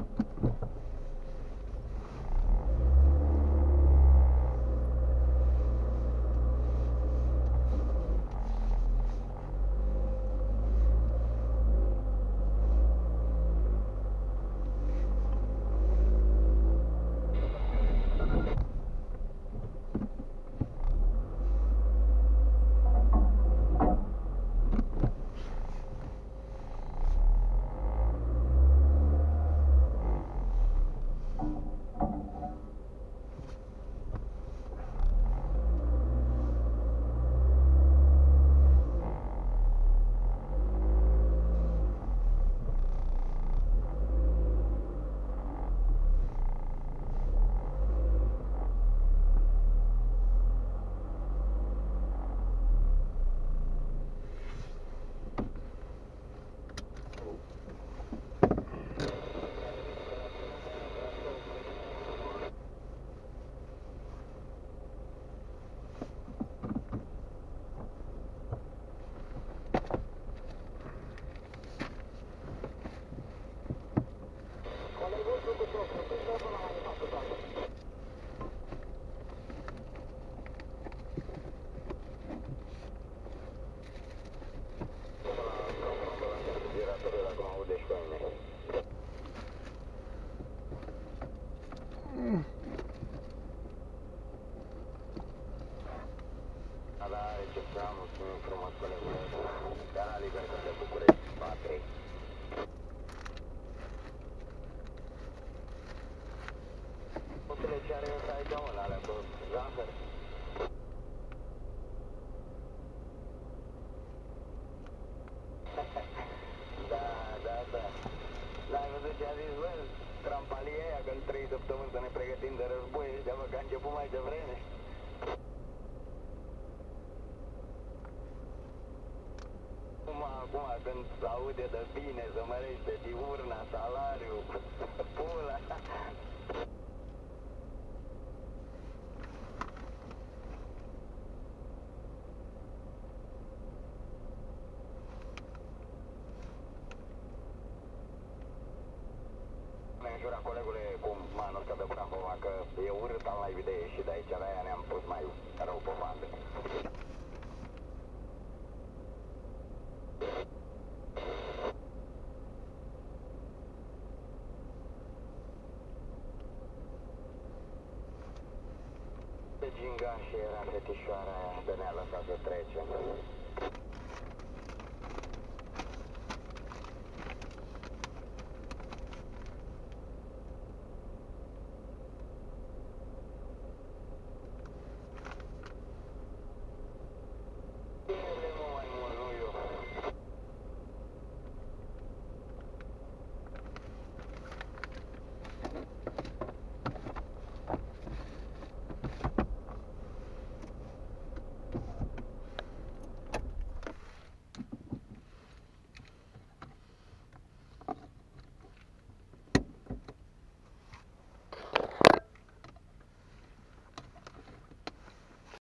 Mulțumim frumos, colegule. Canal liber de București, 4. Puțile ce are ăsta aici, mă, alea cu Zanfer? Da. L-ai văzut ce a zis, bă? Trampalia aia, că în 3 săptămâni să ne pregătim de război, ăștia, bă, că a început mai devreme. Acum când se aude de bine, să mărește diurna, salariul, pula. Ne-am jurat, colegule, cum manul ăsta de Brahova, că e urât al live de ieșit de aici, de aia ne-am pus mai rău pe bandă. Gingaș era fetișoara aia, de ne-a lăsat să trecem.